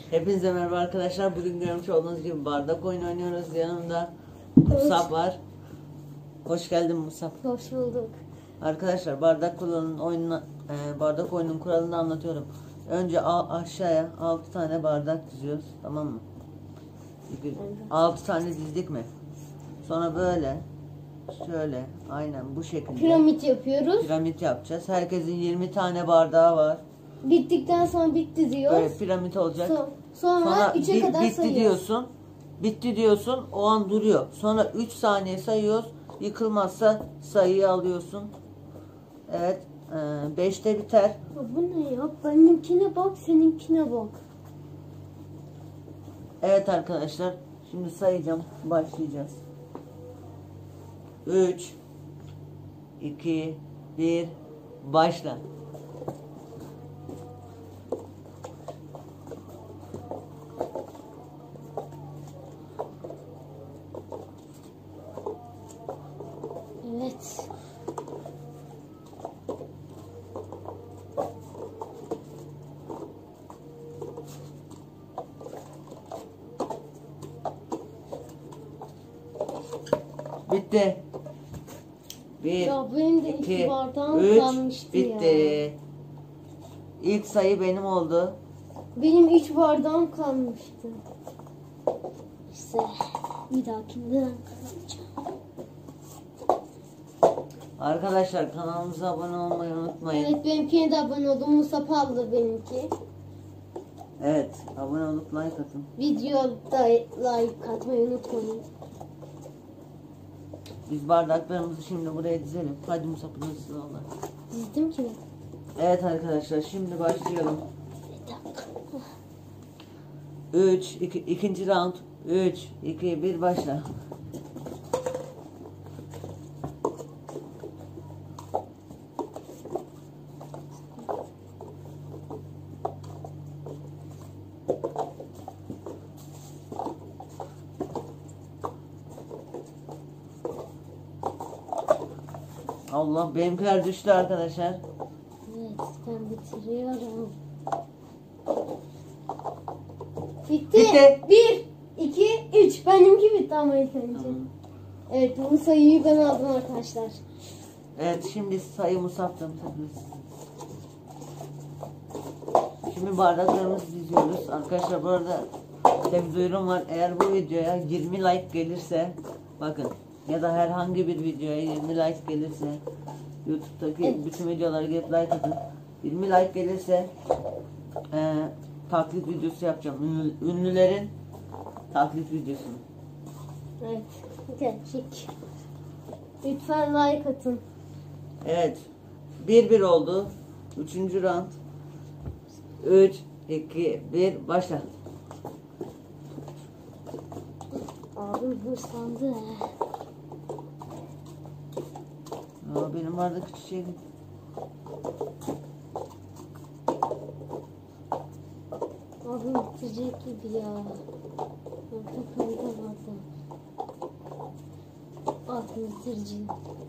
Hepinize merhaba arkadaşlar. Bugün görmüş olduğunuz gibi bardak oyunu oynuyoruz. Yanımda Musab var. Hoş geldin Musab. Hoş bulduk. Arkadaşlar bardak oyunun kuralını anlatıyorum. Önce aşağıya 6 tane bardak diziyoruz. Tamam mı? 6 tane dizdik mi? Sonra böyle şöyle aynen bu şekilde Piramit yapıyoruz. piramit yapacağız. Herkesin 20 tane bardağı var. Bittikten sonra bitti diyoruz. Böyle piramit olacak. Sonra 3'e kadar bitti sayıyoruz. diyorsun. Bitti diyorsun. O an duruyor. Sonra 3 saniye sayıyoruz. Yıkılmazsa sayıyı alıyorsun. Evet. 5'te biter. Ya bu ne ya? Benimkine bak, seninkine bak. Evet arkadaşlar. Şimdi sayacağım. Başlayacağız. 3 2 1 başla. Evet. Bitti. 1 Ya benim de 2 iki bardağım 3 kalmıştı bitti. ya. İlk sayı benim oldu. Benim 3 bardağım kalmıştı. İşte bir dahakinden kazanacağım. Arkadaşlar kanalımıza abone olmayı unutmayın. Evet, benimkine de abone oldum. Musab aldı benimki. Evet, abone olup like atın. Videoda like atmayı unutmayın. Biz bardaklarımızı şimdi buraya dizelim. Hadi Musab hızlı ol. Dizdim ki. Evet arkadaşlar şimdi başlayalım. Bir dakika. 2. round. 3 2 1 başla. Allah benimkiler düştü arkadaşlar. Evet, ben bitiriyorum. Bitti. Bitti. 1, 2, 3. Benimki bitti ama ilk önce. Tamam. Evet, bu sayıyı ben aldım arkadaşlar. Evet şimdi sayı Musab'dan tabii. Şimdi bardaklarımızı diziyoruz. Arkadaşlar bu arada size bir duyurum var. Eğer bu videoya 20 like gelirse bakın ya da herhangi bir videoya 20 like gelirse YouTube'daki Evet. bütün videolara gelip like atın. 20 like gelirse taklit videosu yapacağım. Ünlülerin taklit videosunu. Evet, gerçek. Lütfen like atın. Evet. 1-1 oldu. 3. round. 3 2 1 başla. Abi hırslandı. Benim bardak çiçeğim. Abi bitirecek gibi ya. Kafayı da vardı. Abi bitireceğim.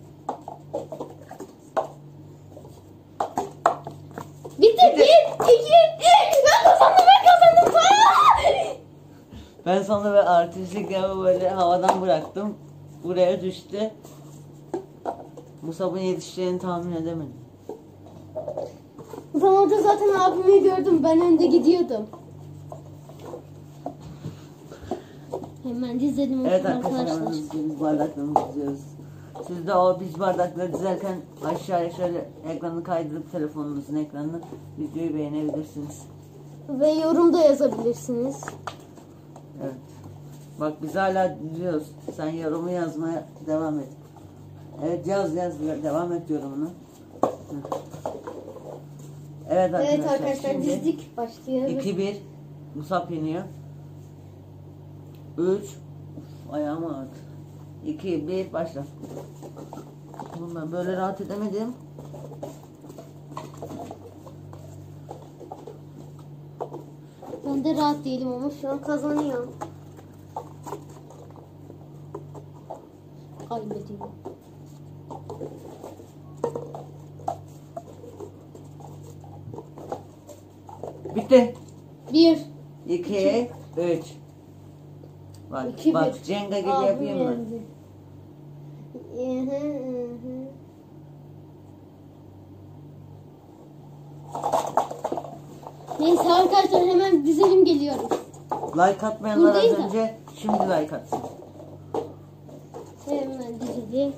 Bitti. 1, 2, 3. Ben kazandım. Ben sana ve artistik yapı böyle havadan bıraktım. Buraya düştü. Musab'ın yetişeceğini tahmin edemedim. Ben orada zaten abimi gördüm. Ben önde gidiyordum. Hemen dizelim Evet arkadaşlar. arkadaşlar biz bardaklarımızı diziyoruz. Siz de o biz bardakları dizerken aşağıya şöyle ekranı kaydırıp telefonunuzun ekranını videoyu beğenebilirsiniz. Ve yorum da yazabilirsiniz. Evet. Bak biz hala diziyoruz. Sen yorumu yazmaya devam et. Evet yaz devam et yorumunu. Evet arkadaşlar, Evet arkadaşlar şimdi dizdik. Başlıyoruz. 2-1 Musab yeniyor. 3 ayağım ağrıdı. 2-1 başla. Oğlum ben böyle rahat edemedim. Ben de rahat değilim ama şu an kazanıyorum. Kaybediyorum. Bitti. 1, 2, 3. Bak, İki, bak bir. Jenga gibi Abim yapayım mı? yendi. Neyse arkadaşlar hemen dizelim geliyorum. Like atmayanlar az Buradayız da. önce şimdi like atsın. Hemen dizelim.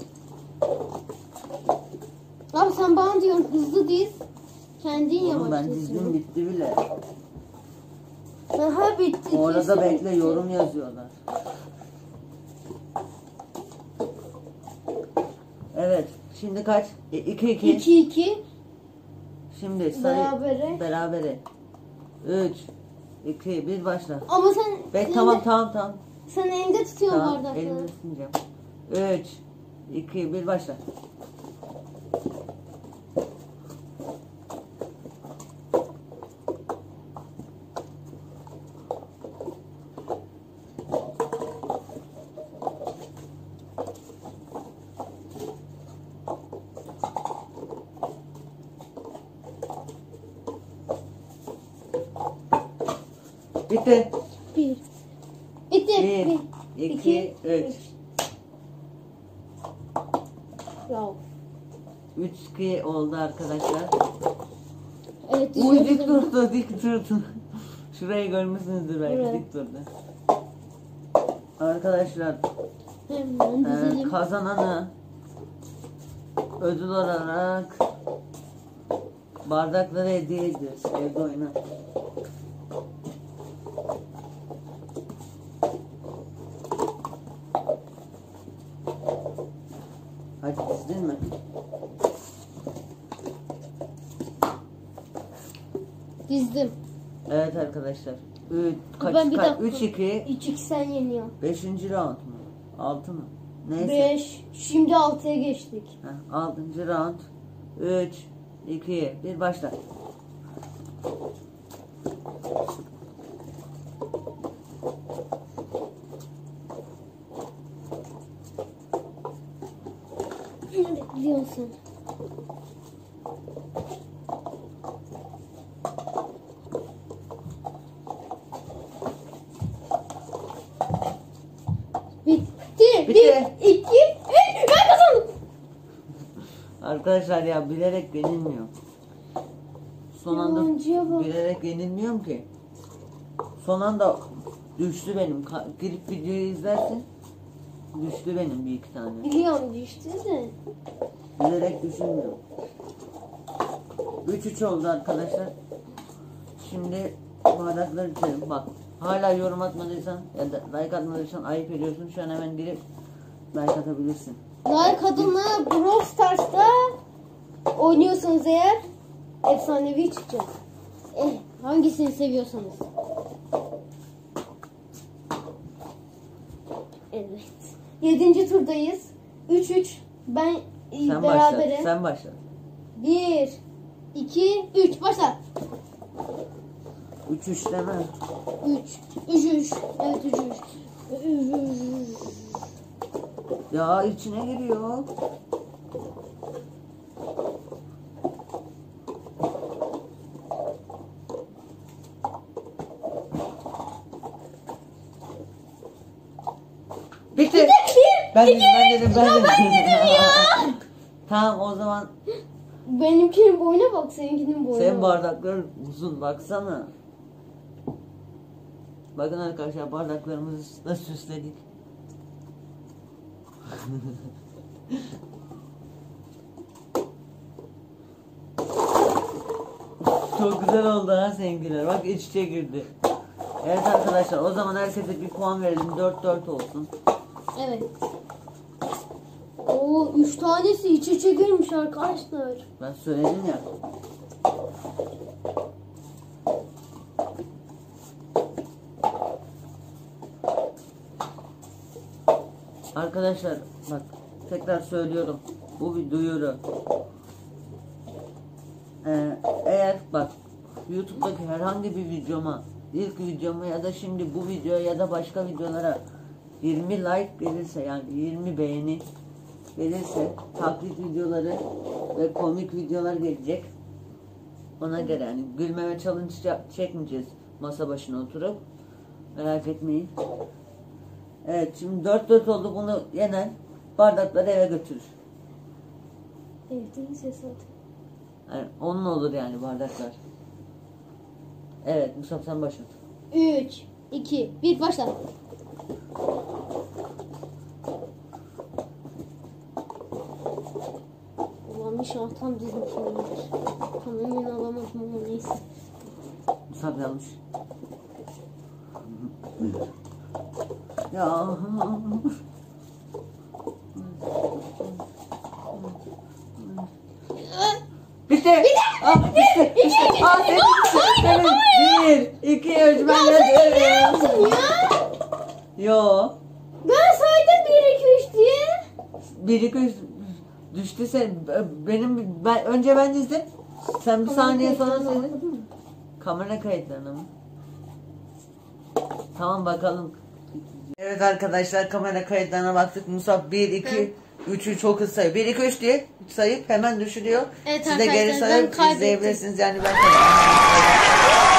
Abi sen bana diyorsun hızlı diz. Kendin Oğlum yavaş ben diz. dizdim bitti bile. Aha bitti. Orada kesin bekle bitti. yorum yazıyorlar. Evet. Şimdi kaç? 2 2. 2-2. Şimdi sayı Berabere. berabere. 3 2 1 başla. Ama sen Tamam. sen elinde tutuyorsun Tamam. bardakları. Elimi tutmayacağım. 3 2 1 başla. Bitti. Bir. Bitti. 1 2 3 Ya. 3 2 oldu arkadaşlar. Evet. Uy dik düşürdüm. durdu, dik durdu. Şurayı görmüşsünüzdür belki, Evet. dik durdu. Arkadaşlar Hemen dizelim. kazananı ödül olarak bardakları hediye ediyoruz evde oyna. Hadi dizdin mi? Dizdim. Evet arkadaşlar. Ben bir dakika. 3 2 3-2 sen yeniyorsun. 5. round mu? 6 mı? Neyse. 5. Şimdi 6'ya geçtik. 6. round. 3 2 1 başla. Biliyorsun. Bitti. Bitti. 1, 2, 3. Ben kazandım. Arkadaşlar ya bilerek yenilmiyor. Son anda Yalancıya bak. bilerek yenilmiyorum ki. Son anda düştü benim. Girip videoyu izlersin. Düştü benim bir iki tane. Biliyorum düştü de. Bilerek düşünmüyorum. 3-3 oldu arkadaşlar. Şimdi bardakları içelim. Bak hala yorum atmadıysan ya da like atmadıysan ayıp ediyorsun. Şu an hemen girip like atabilirsin. Like adına Brawl Stars'ta oynuyorsanız eğer efsanevi çıkacak. Hangisini seviyorsanız. Evet. 7. turdayız. 3-3. Ben Sen berabere. başla. Sen başla. 1, 2, 3. Başla. 3-3 deme. 3. 3. Evet 3. Ya içine giriyor. Bitti. Ben dedim. Tamam o zaman Benimkinin boyuna bak, seninkinin boyuna senin bak. bardakların uzun baksana. Bakın arkadaşlar bardaklarımızı da süsledik. Çok güzel oldu ha seninkiler. Bak iç içe girdi. Evet arkadaşlar o zaman herkese bir puan verelim. 4-4 olsun. Evet. Oo 3 tanesi iç içe girmiş arkadaşlar. Ben söyledim ya. Arkadaşlar bak tekrar söylüyorum. Bu bir duyuru. Eğer bak YouTube'daki herhangi bir videoma, ilk videoma ya da şimdi bu videoya ya da başka videolara 20 like gelirse, yani 20 beğeni gelirse taklit videoları ve komik videolar gelecek. Ona göre yani gülmeme challenge çekmeyeceğiz. Masa başına oturup. Merak etmeyin. Evet şimdi 4-4 oldu, bunu yenen bardakları eve götürür. Evdeyiz ya zaten. Yani onun olur yani bardaklar. Evet Musab sen başlat. 3, 2, 1 başla. Ulan inşallah tam dizmişimdir. Tam emin olamadım ama neyse. Musab yanlış. Ya. Bitti. Ah, bitti. Bitti. Ah, senin. 1, 2, 3 ben de. Ya. Yo. Ben saydım 1, 2, 3 diye. 1, 2, 3 düştü sen. Önce ben dizdim. Sen bir saniye sonra söyledin. Kamera kayıtlarına mı? Tamam bakalım. Evet arkadaşlar kamera kayıtlarına baktık. Musab 1, 2, 3'ü çok hızlı sayıyor. 1, 2, 3 diye sayıp hemen düşürüyor. Evet Siz de geri arkadaşlar, ben sayıp kaybettim. izleyebilirsiniz. Yani ben kazandım.